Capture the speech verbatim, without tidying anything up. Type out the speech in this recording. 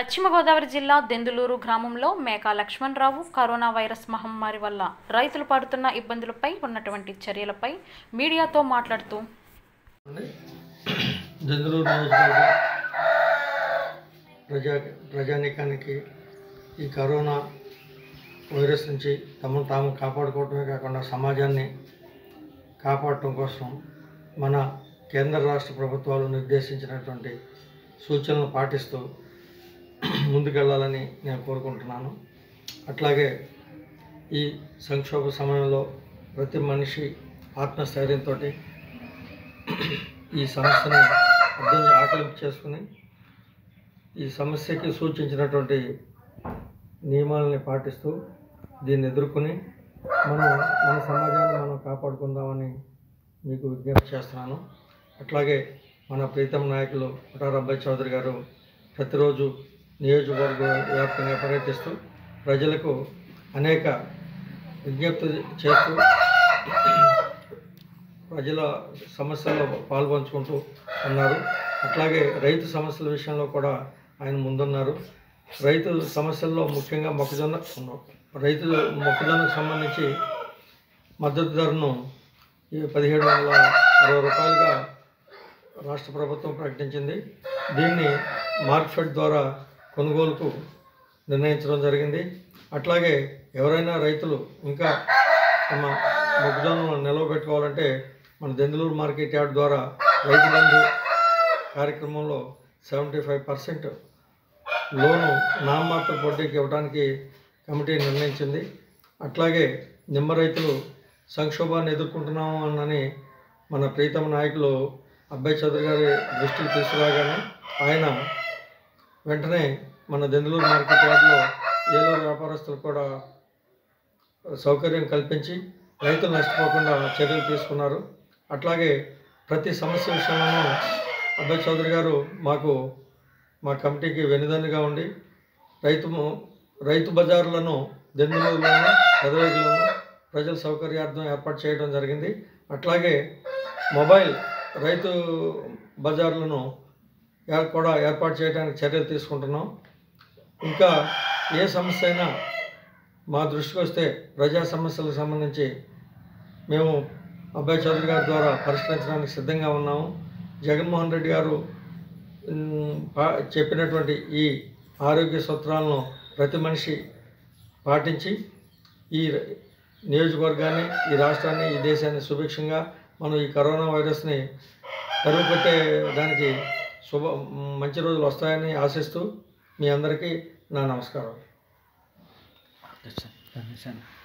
పశ్చిమ గోదావరి జిల్లా దెందులూరు గ్రామంలో మేకా లక్ష్మణరావు కరోనా వైరస్ మహమ్మారి వల్ల రైతులు పడుతున్న ఇబ్బందులపై ఉన్నటువంటి చర్యలపై మీడియాతో మాట్లాడుతూ దెందులూరు నియోజకవర్గ ప్రజా ప్రజానీకానికి ఈ కరోనా వైరస్ నుంచి తమను తాము కాపాడుకోవటమే కాకుండా సమాజాన్ని కాపాడటం కోసం మన కేంద్ర రాష్ట్ర ప్రభుత్వాలు నిర్దేశించినటువంటి సూచనలు పాటిస్తూ ముందుకెళ్ళాలని నేను కోరుకుంటున్నాను. అట్లాగే ఈ సంక్షోభ సమయంలో ప్రతి మనిషి ఆత్మస్థైర్యంతో ఈ సమస్యను అర్థం ఆకలింపు చేసుకుని ఈ సమస్యకి సూచించినటువంటి నియమాలని పాటిస్తూ దీన్ని ఎదుర్కొని మనం మన సమాజాన్ని మనం కాపాడుకుందామని మీకు విజ్ఞప్తి చేస్తున్నాను. అట్లాగే మన ప్రీతం నాయకులు కొటారు అబ్బాయి చౌదరి గారు ప్రతిరోజు నియోజకవర్గ వ్యాప్తంగా పర్యటిస్తూ ప్రజలకు అనేక విజ్ఞప్తి చేస్తూ ప్రజల సమస్యల్లో పాల్పంచుకుంటూ ఉన్నారు. అట్లాగే రైతు సమస్యల విషయంలో కూడా ఆయన ముందున్నారు. రైతు సమస్యల్లో ముఖ్యంగా మొక్కజొన్న రైతు మొక్కజొన్నకు సంబంధించి మద్దతు ధరను పదిహేడు వందల అరవై రూపాయలుగా రాష్ట్ర ప్రభుత్వం ప్రకటించింది. దీన్ని మార్కెట్ ద్వారా కొనుగోలుకు నిర్ణయించడం జరిగింది. అట్లాగే ఎవరైనా రైతులు ఇంకా తమ మొక్కజొన్నను నిలవబెట్టుకోవాలంటే మన దెందులూరు మార్కెట్ యార్డ్ ద్వారా రైతు బంధు కార్యక్రమంలో సెవెంటీ ఫైవ్ పర్సెంట్ లోను నామమాత్ర వడ్డీకి ఇవ్వడానికి కమిటీ నిర్ణయించింది. అట్లాగే నిమ్మ రైతులు సంక్షోభాన్ని ఎదుర్కొంటున్నాము అని మన ప్రీతమ నాయకులు అబ్బాయి చౌదరి గారి దృష్టికి తీసుకురాగానే ఆయన వెంటనే మన దెందులూరు మార్కెట్ యార్డ్లో ఏలూరు వ్యాపారస్తులు కూడా సౌకర్యం కల్పించి రైతులు నష్టపోకుండా చర్యలు తీసుకున్నారు. అట్లాగే ప్రతి సమస్య విషయంలోనూ అబ్బాయి చౌదరి గారు మాకు మా కమిటీకి వెనుదన్నుగా ఉండి రైతు రైతు బజార్లను దెందులూరులోను పెదవేగిలోను ప్రజల సౌకర్యార్థం ఏర్పాటు చేయడం జరిగింది. అట్లాగే మొబైల్ రైతు బజార్లను కూడా ఏర్పాటు చేయడానికి చర్యలు తీసుకుంటున్నాం. ఇంకా ఏ సమస్య అయినా మా దృష్టికి వస్తే ప్రజా సమస్యలకు సంబంధించి మేము అబ్బాయి చౌదరి గారి ద్వారా పరిష్కరించడానికి సిద్ధంగా ఉన్నాము. జగన్మోహన్ రెడ్డి గారు చెప్పినటువంటి ఈ ఆరోగ్య సూత్రాలను ప్రతి మనిషి పాటించి ఈ నియోజకవర్గాన్ని, ఈ రాష్ట్రాన్ని, ఈ దేశాన్ని సుభిక్షంగా మనం ఈ కరోనా వైరస్ని తరుముకొట్టే దానికి శుభ మంచి రోజులు వస్తాయని ఆశిస్తూ మీ అందరికీ నా నమస్కారం.